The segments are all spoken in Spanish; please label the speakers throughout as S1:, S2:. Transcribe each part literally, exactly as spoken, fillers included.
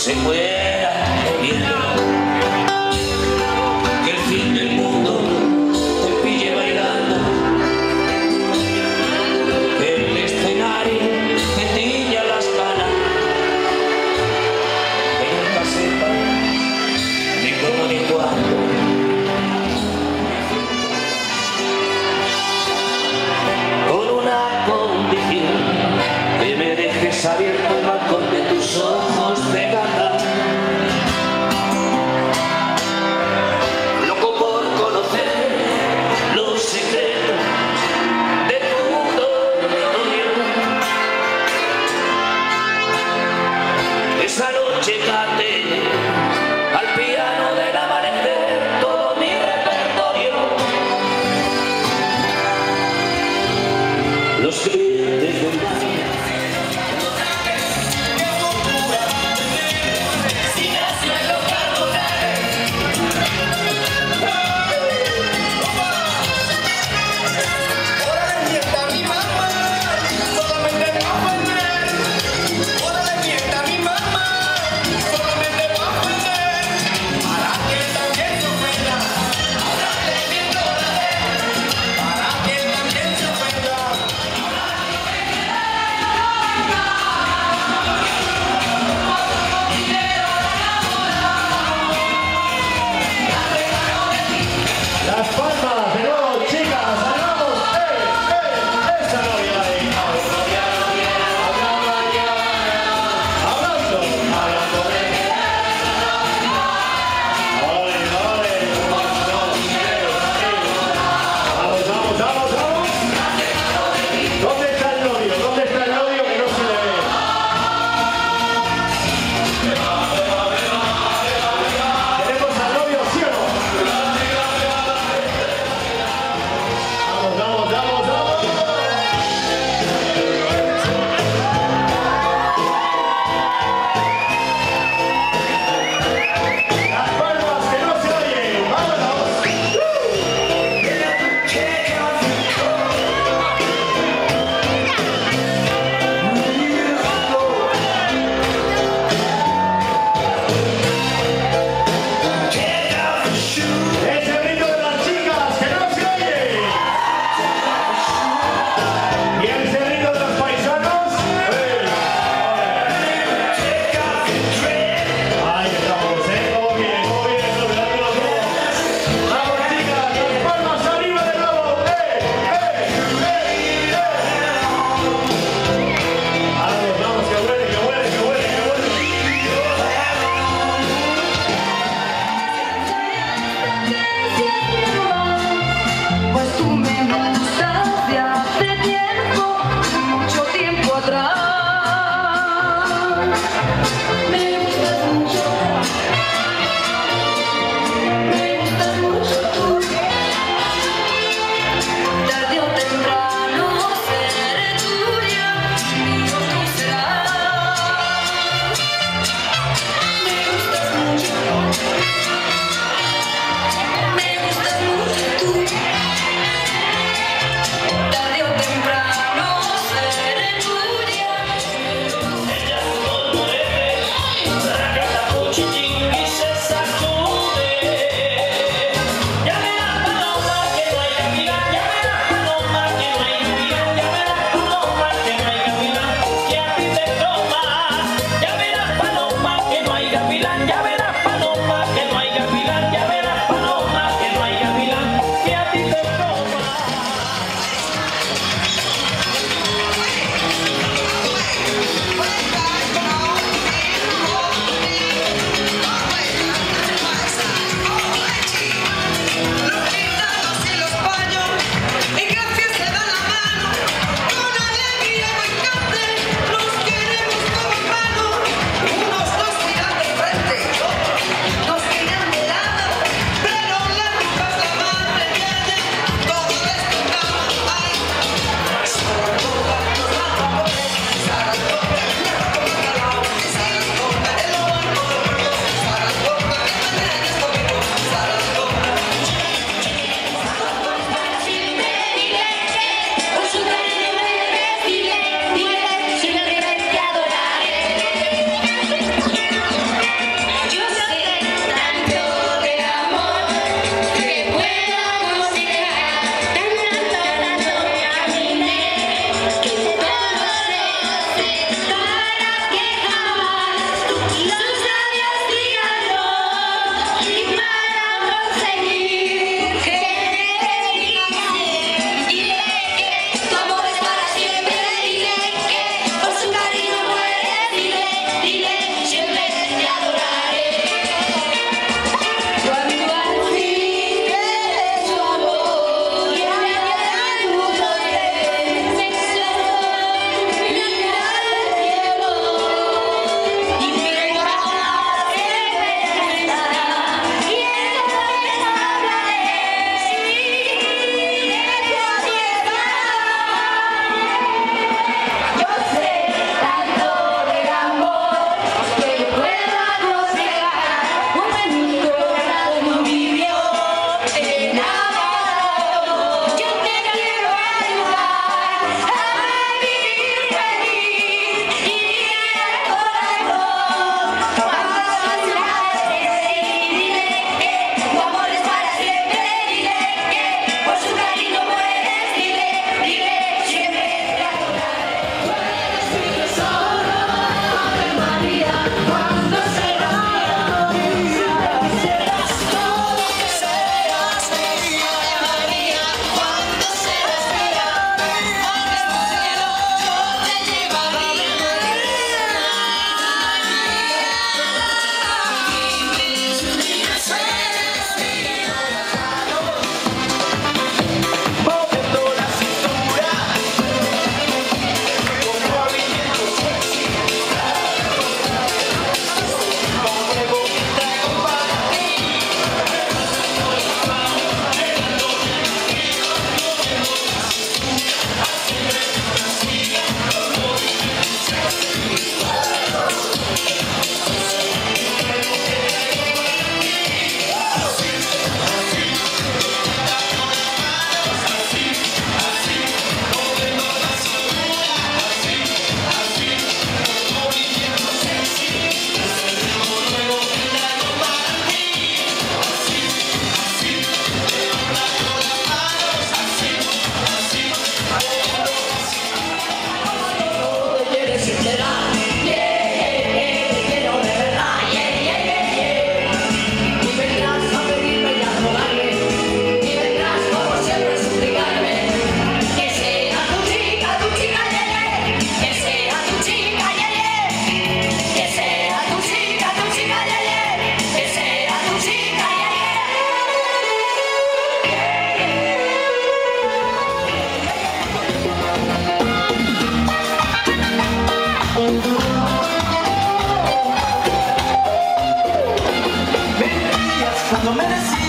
S1: se fuera viendo, que el fin del mundo te pille bailando, que el escenario te tiña las canas, que nunca sepas ni cómo ni cuándo. Con una condición, que me dejes abierto el balcón de tus ojos de gata.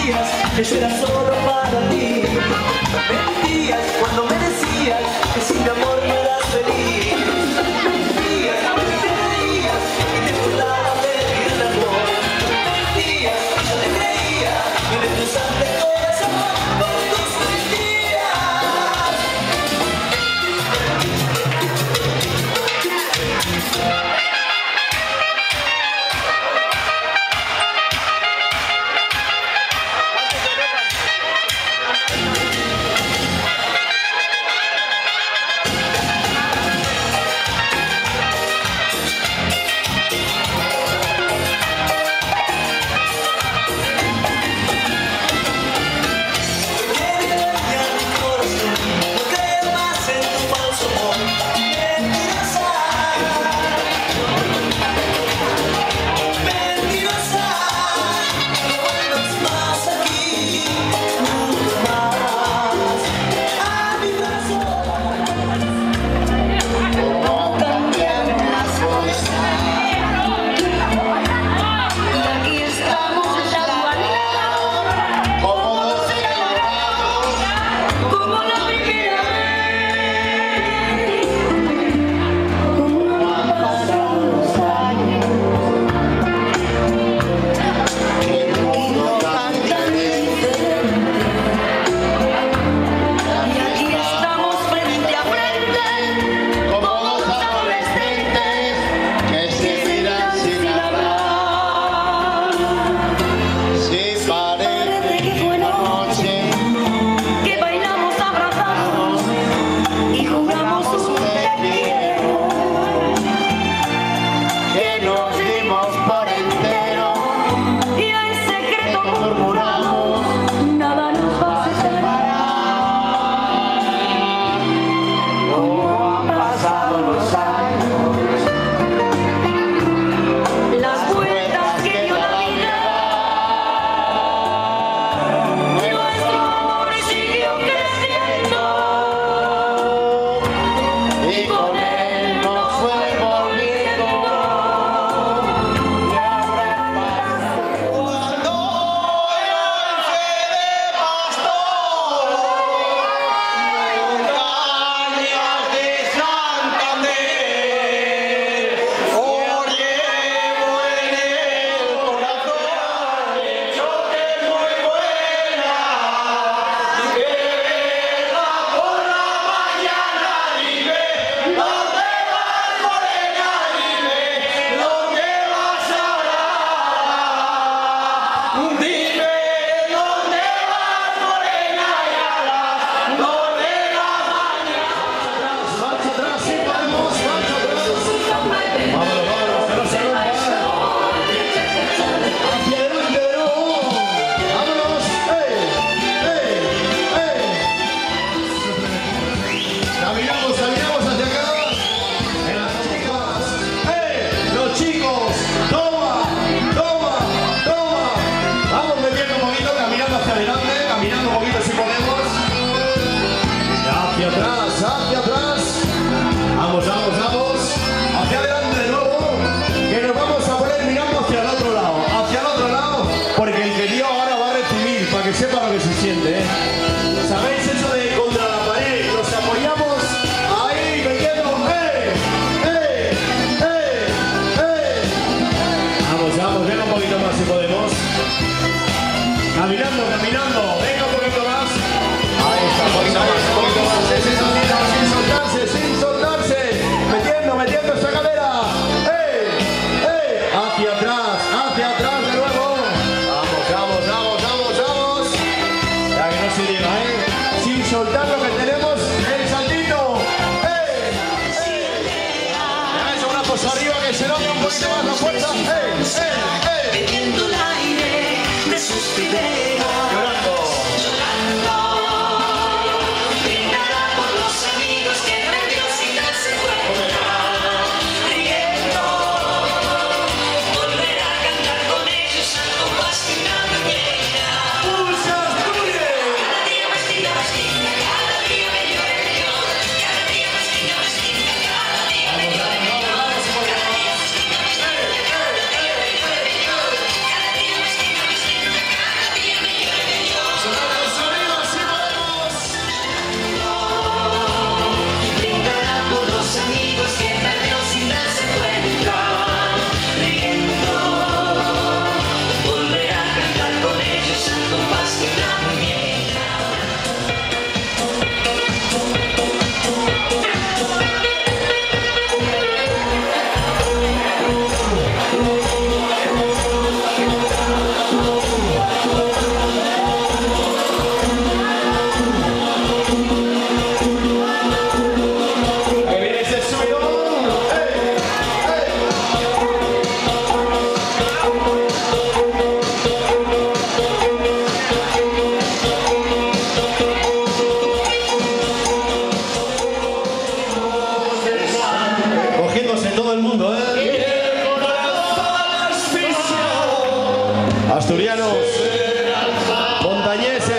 S2: decías que yo era solo para ti. Mentías cuando me decías que sin mi amor no eras feliz. Mentías, me creías y te burlabas de mi amor. Mentías, yo te creía y me cruzaste el corazón con tus mentiras.
S3: Hacia atrás, hacia atrás. Vamos, vamos, vamos. Hacia adelante de nuevo. Que nos vamos a poner mirando hacia el otro lado. Hacia el otro lado. Porque el que dio ahora va a recibir. Para que sepa lo que se siente, ¿eh? ¿Sabéis eso de contra la pared? Nos apoyamos ahí, metiendo. ¡Eh! ¡Eh! ¡Eh! ¡Eh! Vamos, vamos. Venga un poquito más si podemos. Caminando, caminando. Venga un poquito más. Ahí está, un poquito más, un poquito más. Ese sonido, sin soltarse, sin soltarse. Metiendo, metiendo esa cadera. ¡Eh! ¡Eh! Hacia atrás, hacia atrás de nuevo. Vamos, vamos, vamos, vamos, vamos. Ya que no se llega, ¿eh? Sin soltar lo que tenemos, el saltito. ¡Eh! ¡Eh! Ya eso, una cosa arriba que se note un poquito más la fuerza. ¡Eh! ¡Eh! ¡Eh!
S2: Bebiendo el aire de sus videos.
S3: Llorando. Asturianos, montañeses.